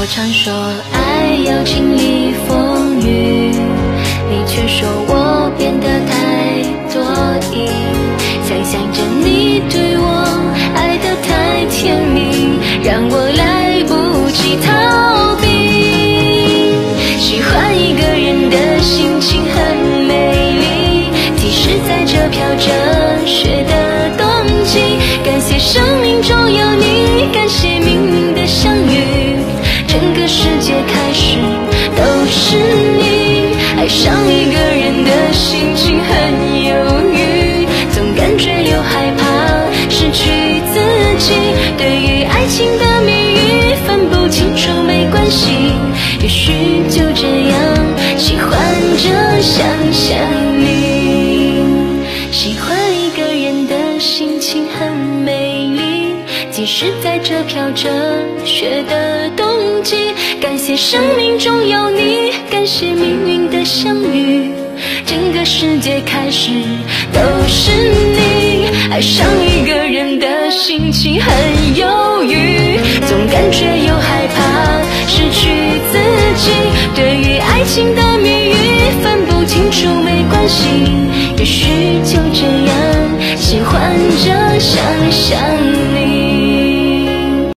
我常说爱要经历风雨，你却说我变得太多疑。想象着你对我爱得太甜蜜，让我来不及逃避。喜欢一个人的心情很美丽，即使在这飘着雪的冬季。感谢生命中有你，感谢命运的相遇，整个世界开始都是你。爱上一个人的心情很犹豫，总感觉又害怕失去自己。对于爱情的谜语分不清楚没关系，也许就这样喜欢着想象你。喜欢一个人的心情很美丽，即使在这飘着雪的冬季。感谢生命中有你，感谢命运的相遇，整个世界开始都是你。爱上一个人的心情很犹豫，总感觉又害怕失去自己。对于爱情的谜语分不清楚没关系，也许就这